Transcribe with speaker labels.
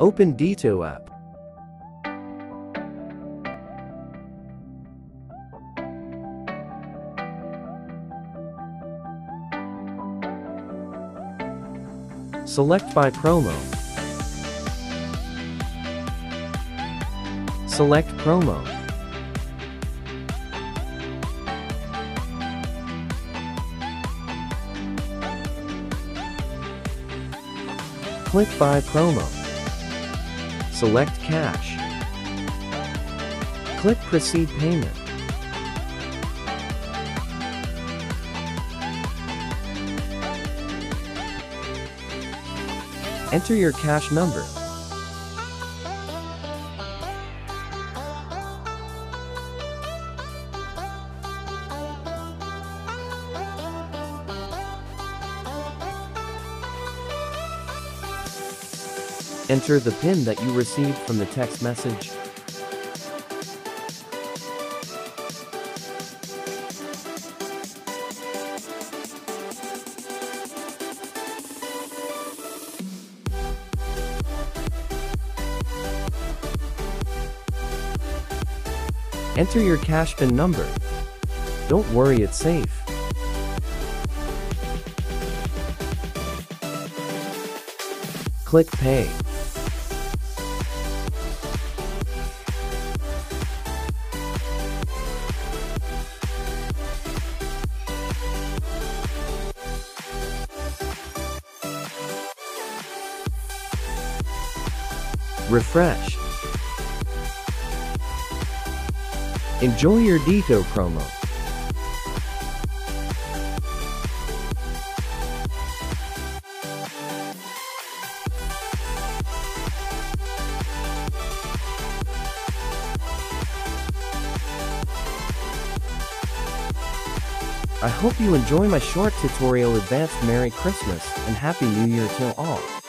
Speaker 1: Open Dito app. Select by promo. Select promo. Click Buy Promo. Select Cash. Click Proceed Payment. Enter your cash number. Enter the PIN that you received from the text message. Enter your cash PIN number. Don't worry, it's safe. Click Pay. Refresh. Enjoy your Dito promo. I hope you enjoy my short tutorial. Advanced Merry Christmas and Happy New Year to all.